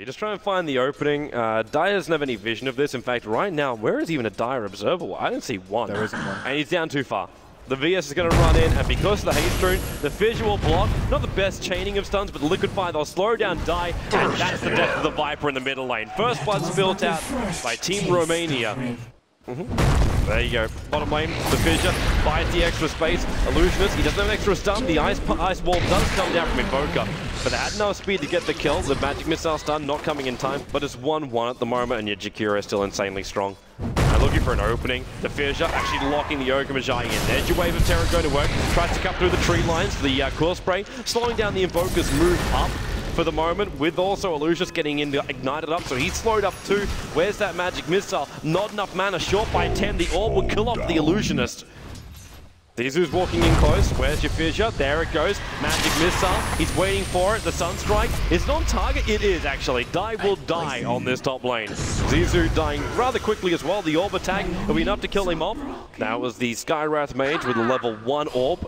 you just try and find the opening. Dire doesn't have any vision of this. In fact, right now, where is even a Dire observer? I don't see one. There isn't one. And he's down too far. The VS is going to run in, and because of the haste rune, the visual block, not the best chaining of stuns, but the Liquid Fire, they'll slow down Die, and that's the death of the Viper in the middle lane. First blood spilled out by Team Romania. There you go. Bottom lane, the Fissure buys the extra space. Illusionist, he doesn't have an extra stun. The ice wall does come down from Invoker, but they had enough speed to get the kill. The Magic Missile stun not coming in time, but it's 1-1 at the moment, and your Jakiro is still insanely strong. And looking for an opening. The Fissure actually locking the Ogre Magi in. Edge wave of Terror going to work. Tries to cut through the tree lines. The Quill Spray slowing down the Invoker's move up for the moment, with also Illusionist getting ignited up, so he's slowed up too. Where's that Magic Missile? Not enough mana, short by 10. The Orb will kill off the Illusionist. Zizou's walking in close. Where's your Fissure? There it goes. Magic Missile. He's waiting for it. The Sunstrike. Is it on target? It is, actually. Die will die on this top lane. Zizou dying rather quickly as well. The Orb attack will be enough to kill him off. That was the Skywrath Mage with a level 1 Orb.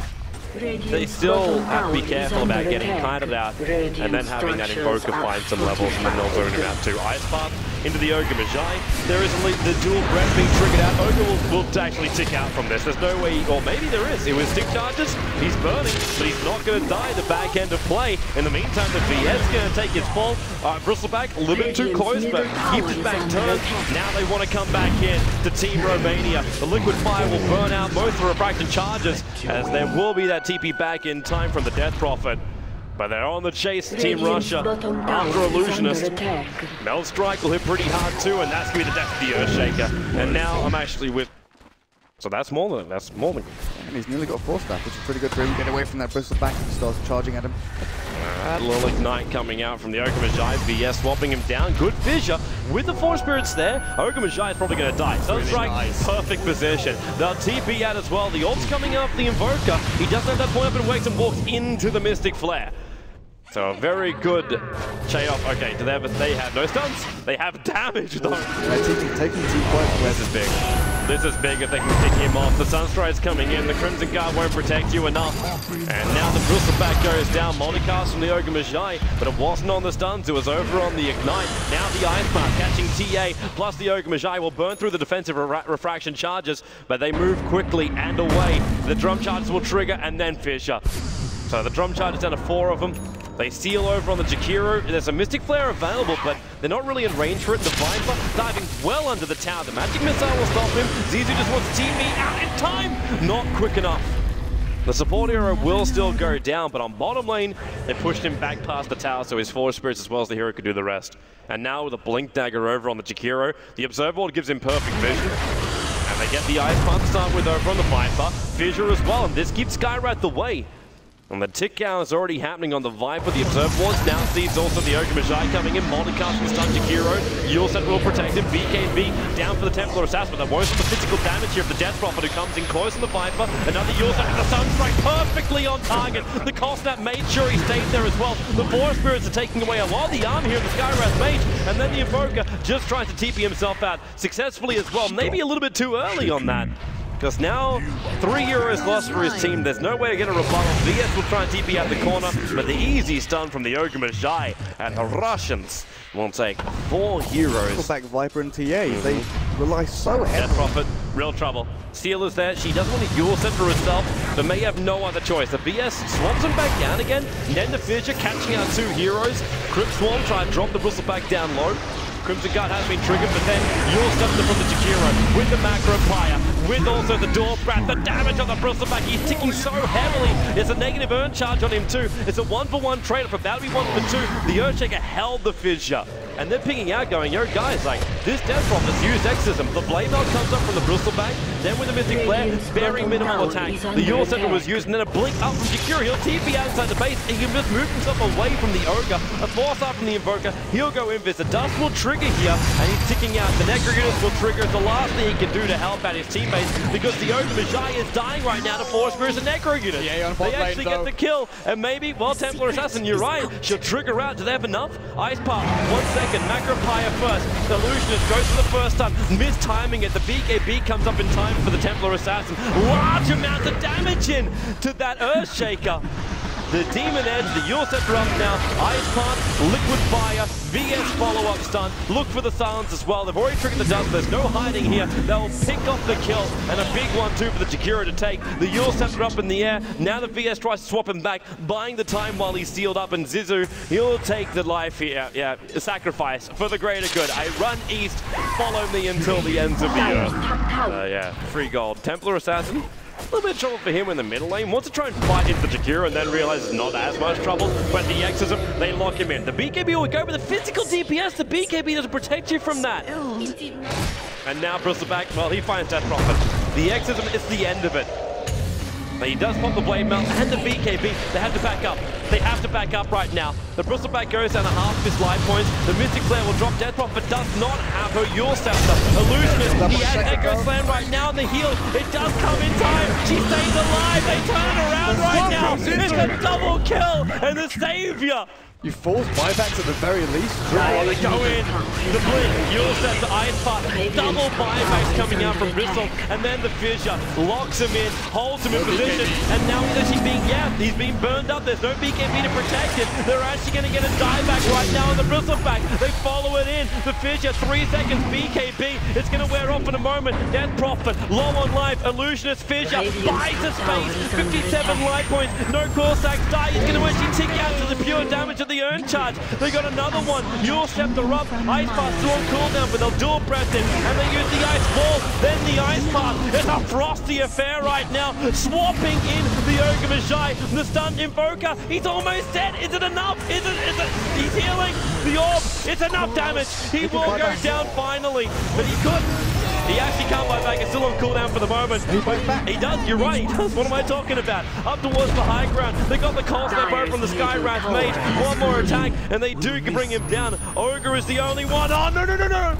They still have to be careful about getting kited out and then having that Invoker find some levels and then they'll zone him out too. Ice Path into the Ogre Magi. There is the dual breath being triggered out. Ogre will actually tick out from this. There's no way, or maybe there is. It was stick charges. He's burning, but he's not going to die at the back end of play. In the meantime, the VS is going to take his fall. Bristleback a little bit too close, but keeps his back turned. Now they want to come back in to Team Romania. The Liquid Fire will burn out most of the refraction charges, as there will be that TP back in time from the Death Prophet. But they're on the chase, Team Russia, after Illusionist. Meld Strike will hit pretty hard too, and that's going to be the death of the Earthshaker. And now I'm actually with... So that's more than good. And he's nearly got a 4-stack, which is pretty good for him. Get away from that Bristleback and starts charging at him. A little Ignite coming out from the Ogre Magi. VS swapping him down. Good Fissure with the 4 Spirits there. Ogre Magi is probably going to die. Sunstrike, nice. Perfect position. They'll TP out as well. The Orb's coming out the Invoker. He doesn't have that point up and wakes and walks into the Mystic Flare. So a very good Chaos. Okay, do they have no stuns? They have damage though. Taking T-Quest. This is big. This is big if they can pick him off. The Sunstride's coming in. The Crimson Guard won't protect you enough. And now the Bristleback goes down. Multicast from the Ogre Magi, but it wasn't on the stuns. It was over on the Ignite. Now the Ice Path catching TA, plus the Ogre Magi will burn through the defensive refraction charges, but they move quickly and away. The drum charges will trigger, and then Fissure. So the drum charge is down to 4 of them. They steal over on the Jakiro. There's a Mystic Flare available, but they're not really in range for it. The Viper diving well under the tower. The Magic Missile will stop him. Zizou just wants to TP out in time. Not quick enough. The support hero will still go down, but on bottom lane, they pushed him back past the tower, so his 4 Spirits as well as the hero could do the rest. And now with a Blink Dagger over on the Jakiro, the Observer Ward gives him perfect vision. And they get the Ice Path to start with over on the Viper. Fissure as well, and this keeps Skywrath away. And the tick count is already happening on the Viper. The Observer Wards now sees also the Ogre Magi coming in. Multicast from stun Jakiro. Yulset will protect him. BKB down for the Templar Assassin, but that won't the physical damage here of the Death Prophet who comes in close on the Viper. Another Yulset with the Sunstrike perfectly on target. The Cosnap made sure he stayed there as well. The 4 Spirits are taking away a lot of the arm here of the Skywrath Mage. And then the Invoker just tries to TP himself out successfully as well. Maybe a little bit too early on that. Because now, 3 heroes lost for his team. There's no way to get a rebuttal. VS will try and TP out the corner, but the easy stun from the Ogre Magi, and the Russians will take 4 heroes. Back Viper and TA, they rely so heavily. Death Prophet, real trouble. Seal is there. She doesn't want to dual set for herself, but may have no other choice. The VS swaps him back down again. Then the Fissure catching out 2 heroes. Crypt Swarm try and drop the Bristleback down low. Crimson Guard has been triggered, but then you'll step from the Jakiro with the Macro Fire, with also the Door Brat, the damage on the Bristleback. He's ticking so heavily. There's a negative earn charge on him too. It's a 1-for-1 trade-off. About to be 1-for-2. The Earthshaker held the Fissure. And they're picking out going, yo guys, like, this Death Prophet's used Exorcism. The Blade Belt comes up from the Bristleback, then with the Mystic Flare, bearing minimal attack. The Yule Center was used, and then a Blink up from Jakiro. He'll TP outside the base, and he can just move himself away from the Ogre. A force up from the Invoker. He'll go Invis. The Dust will trigger here, and he's ticking out. The Necro Units will trigger. It's the last thing he can do to help out his teammates, because the Ogre Magi is dying right now to 4 Spirits and Necro Units. Yeah, they actually get the kill, and maybe, well, Templar Assassin, you're right. She'll trigger out. Do they have enough? Ice Path, 1 second. Macro Pyre first. The Illusionist goes for the first time, mistiming it. The BKB comes up in time for the Templar Assassin. Large amounts of damage in to that Earthshaker. The Demon Edge, the Yule Scepter up now. Ice Punch, Liquid Fire, VS follow-up stun. Look for the silence as well. They've already triggered the dust. There's no hiding here. They'll pick off the kill, and a big one too for the Jakiro to take. The Yule Scepter up in the air. Now the VS tries to swap him back, buying the time while he's sealed up, and Zizu, he'll take the life here. Yeah, a sacrifice for the greater good. I run east, follow me until the ends of the earth. Yeah, free gold. Templar Assassin. A little bit of trouble for him in the middle lane. Wants to try and fight into the Jakiro and then realizes not as much trouble. But the Exorcism, they lock him in. The BKB will go with the physical DPS. The BKB doesn't protect you from that. And now Bristleback, well, he finds Death Prophet. The Exorcism is the end of it. But he does pop the Blade Melt and the BKB. They have to back up. They have to back up right now. The Bristleback goes down to half of his life points. The Mystic Flare will drop. Death Prophet does not have her Yule Scepter. Illusionist, he has Echo Slam right now in the heal. It does come in time. She stays alive. They turn around right now. It's a double kill. And the Savior. You force buybacks at the very least. Oh, they go in. The blink. Yule Scepter, Ice Punch. Double buybacks coming out from Bristol. And then the Fissure locks him in, holds him in position. And now he's actually being, he's being burned up. There's no BKB to protect him. They're actually going to get a dieback right now on the Bristleback. They follow it in. The Fissure, 3 seconds. BKB. It's going to wear off in a moment. Death Prophet, low on life. Illusionist Fissure buys the space. 57 life points. No core stacks die. He's going to actually tick out to the pure damage of the Earn Charge. They got another one. Yule Scepter up. Ice Path still on cooldown, but they'll dual breath it. And they use the Ice Ball. Then the Ice Path. It's a frosty affair right now. Swapping in the Ogre Magi. The stunned Invoker. He's almost dead. Is it enough? Is it? He's healing. The Orb. It's enough damage. He will go down finally. But he could. He actually can't buy back. It's still on cooldown for the moment. He does. You're right. He does. What am I talking about? Up towards the high ground. They got the Cold Snap over from the Skywrath Mage. One more attack, and they do bring him down. Ogre is the only one. Oh, no.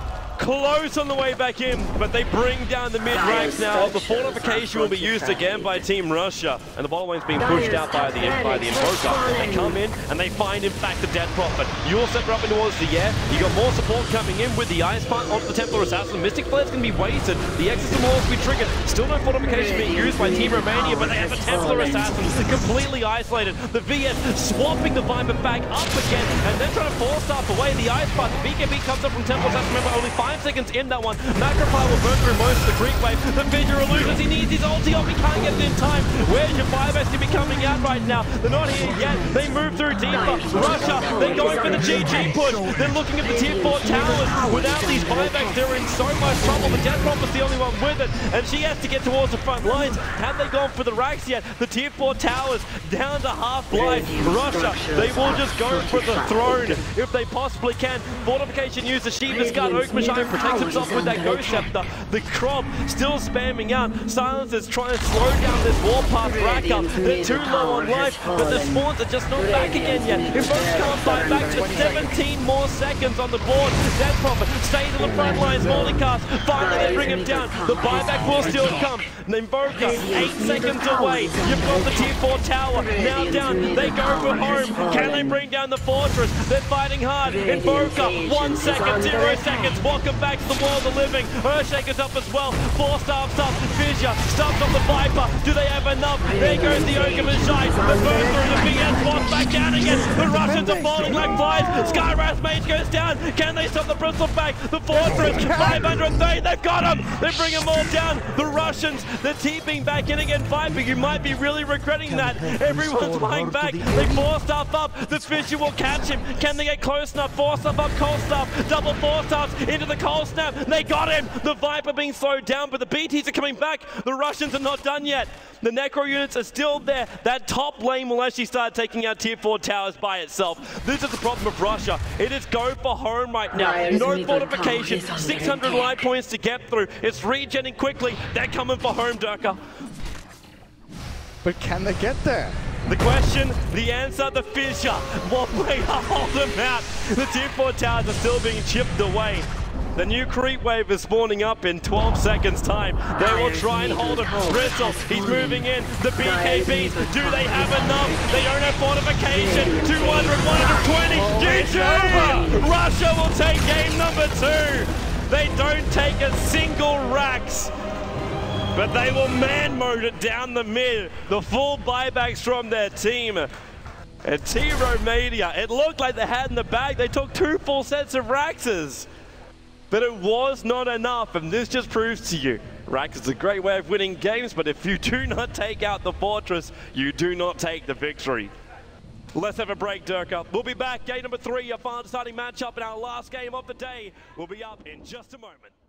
Close on the way back in, but they bring down the mid ranks now. The fortification will be used again by Team Russia, and the bottom lane's being pushed out by the Invoker. They come in and they find in fact the Death Prophet. Yule Scepter up in towards the air. You got more support coming in with the Ice Punch onto the Templar Assassin. Mystic Flare's going to be wasted. The Exorcism will also be triggered. Still no fortification being used by Team Romania, but they have the Templar Assassin completely isolated. The VS swapping the Viper back up again, and then trying to force staff away the Ice Punch. The BKB comes up from Templar Assassin. Remember, only 5 seconds in that one. Macropile will burn through most of the creep wave. The Fissure Illusions, he needs his ulti off. He can't get it in time. Where's your buybacks to be coming out right now? They're not here yet. They move through deeper. Russia, they're going for the GG push. They're looking at the tier 4 towers. Without these buybacks, they're in so much trouble. The Death Prophet's the only one with it, and she has to get towards the front lines. Have they gone for the racks yet? The tier 4 towers down to half life. Russia, they will just go for the throne if they possibly can. Fortification use the Shiva's Guard. Ogre Magi protects himself with that Ghost Scepter. The Crob still spamming out. Silencers trying to slow down this Warpath Bracker. They're too low on life, but the spawns are just not back again yet. If both can't fight back to 17 more seconds on the board, Death Prophet stays on the front lines. Mollycast, finally they bring him down. The buyback will still come. Invoker, 8 seconds away. You've got the tier 4 tower now down. They go for home. Can they bring down the fortress? They're fighting hard. Invoker, 1 second, 0 seconds. Welcome back to the world of living. Earthshaker's up as well. 4 staffs up. Fissure stumps on the Viper. Do they have enough? There goes the Ogre Magi. The burn through the BS walks back down again. The Russians are falling like flies. Skywrath Mage goes down. Can they stop the Bristleback? The fortress, 530. They've got him. They bring them all down. The Russians, they're TPing back in again. Viper, you might be really regretting that. Everyone's flying back. They 4 staff up. The Fissure will catch him. Can they get close enough? 4 staff up. Cold staff. Double 4 staffs into the Cold Snap. They got him. The Viper being slowed down, but the BTs are coming back. The Russians are not done yet. The Necro units are still there. That top lane will actually start taking out tier 4 towers by itself. This is the problem of Russia. It is go for home right now. No fortification. 600 life points to get through. It's regenning quickly. They're coming for home, Durka. But can they get there? The question, the answer, the Fissure. What way to hold them out? The tier 4 towers are still being chipped away. The new creep wave is spawning up in 12 seconds time. They will try and hold him. Bristle, he's moving in. The BKBs, do they have enough? They don't have fortification. 200, 120, GG! Russia will take game number 2. They don't take a single Rax. but they will man mode it down the mid. The full buybacks from their team. And T-Romedia, it looked like they had in the bag. They took 2 full sets of Raxes, but it was not enough, and this just proves to you, Rax is a great way of winning games, but if you do not take out the Fortress, you do not take the victory. Let's have a break, Durka. We'll be back. Game number 3, a final deciding matchup in our last game of the day. We'll be up in just a moment.